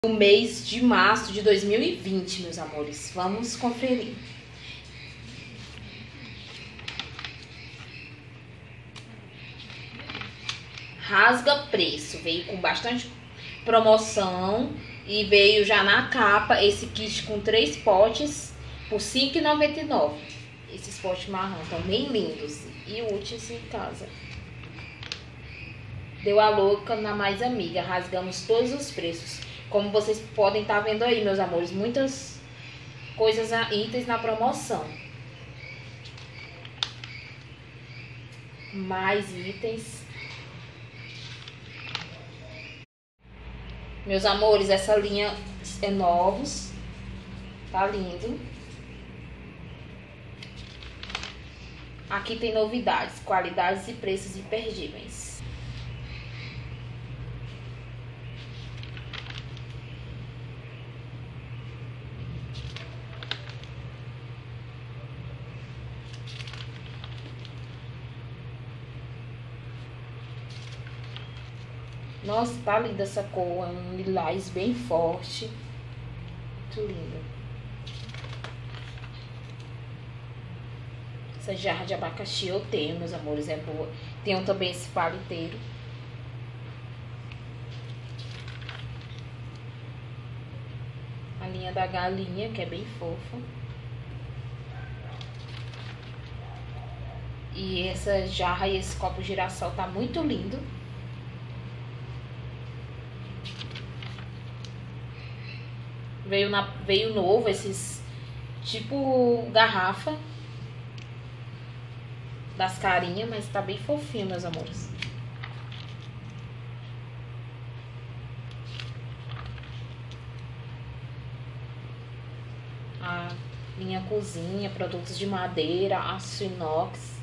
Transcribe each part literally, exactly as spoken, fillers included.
O mês de março de dois mil e vinte, meus amores. Vamos conferir. Rasga preço. Veio com bastante promoção e veio já na capa esse kit com três potes por cinco reais e noventa e nove centavos. Esses potes marrom estão bem lindos e úteis em casa. Deu a louca na Mais Amiga. Rasgamos todos os preços. Como vocês podem estar vendo aí, meus amores, muitas coisas, itens na promoção. Mais itens. Meus amores, essa linha é novos. Tá lindo. Aqui tem novidades, qualidades e preços imperdíveis. Nossa, tá linda essa cor, é um lilás bem forte. Muito linda. Essa jarra de abacaxi eu tenho, meus amores, é boa. Tenho também esse paliteiro. A linha da galinha, que é bem fofa. E essa jarra e esse copo girassol tá muito lindo. Veio, na, veio novo esses tipo garrafa das carinhas, mas tá bem fofinho, meus amores. A linha cozinha, produtos de madeira, aço inox.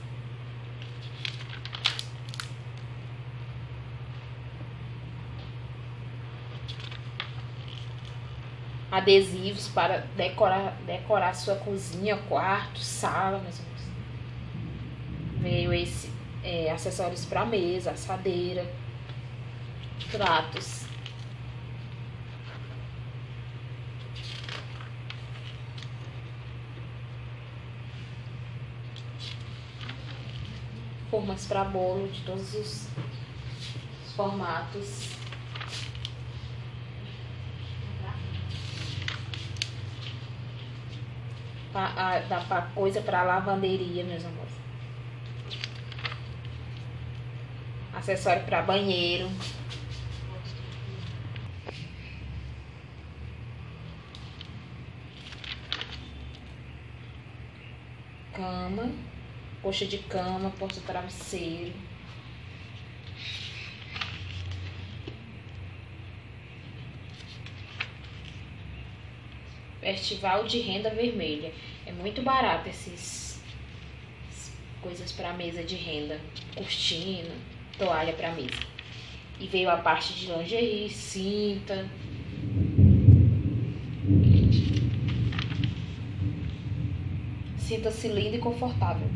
Adesivos para decorar, decorar sua cozinha, quarto, sala, meus amores. Veio esse é, acessórios para mesa, assadeira, pratos. Formas para bolo de todos os formatos. A, dá pra coisa para lavanderia, meus amores. Acessório para banheiro. Cama, coxa de cama, porta-travesseiro. Festival de Renda Vermelha. É muito barato esses coisas para mesa de renda, cortina, toalha para mesa. E veio a parte de lingerie, cinta. Sinta-se linda e confortável.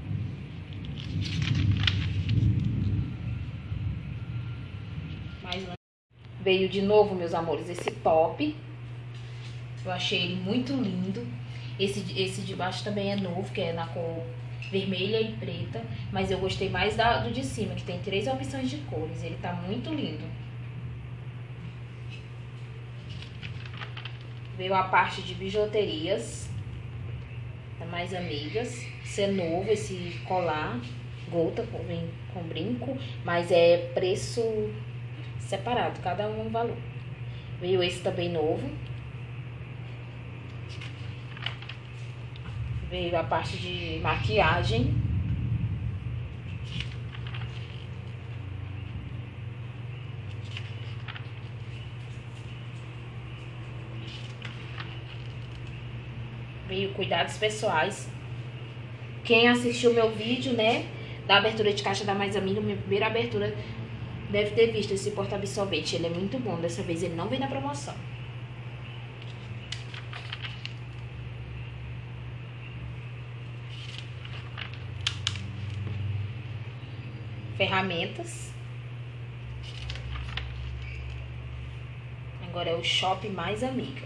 Mais veio de novo, meus amores, esse top. Eu achei ele muito lindo. Esse, esse de baixo também é novo, que é na cor vermelha e preta. Mas eu gostei mais da, do de cima, que tem três opções de cores. Ele tá muito lindo. Veio a parte de bijuterias da Mais Amigas. Esse é novo, esse colar. Gota, vem com brinco. Mas é preço separado, cada um um valor. Veio esse também novo. Veio a parte de maquiagem. Veio cuidados pessoais. Quem assistiu meu vídeo, né, da abertura de caixa da Mais Amiga, minha primeira abertura, deve ter visto esse porta-absorvente. Ele é muito bom. Dessa vez ele não vem na promoção. Ferramentas. Agora é o Shop Mais Amiga.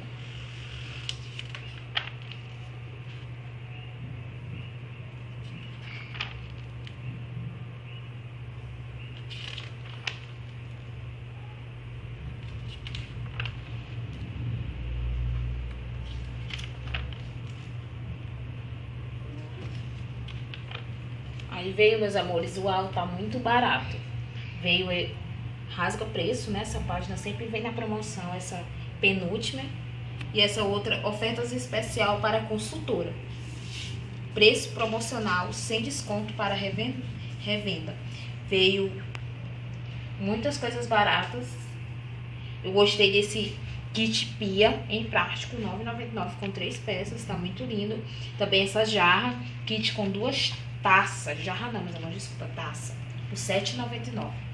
Aí veio, meus amores, o alto tá muito barato. Veio rasga preço, né? Essa página sempre vem na promoção, essa penúltima. E essa outra, ofertas especial para consultora. Preço promocional sem desconto para revenda. Veio muitas coisas baratas. Eu gostei desse kit pia em plástico, nove reais e noventa e nove centavos, com três peças, tá muito lindo. Também essa jarra, kit com duas taças. Jarra não, mas amor, desculpa, taça. Por sete reais e noventa e nove centavos.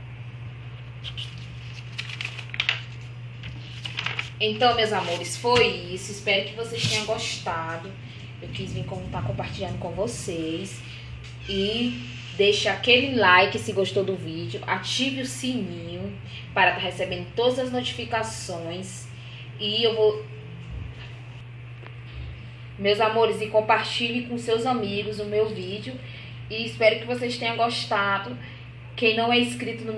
Então, meus amores, foi isso. Espero que vocês tenham gostado. Eu quis vir estar compartilhando com vocês. E deixe aquele like se gostou do vídeo. Ative o sininho para estar recebendo todas as notificações. E eu vou... Meus amores, e compartilhe com seus amigos o meu vídeo. E espero que vocês tenham gostado. Quem não é inscrito no meu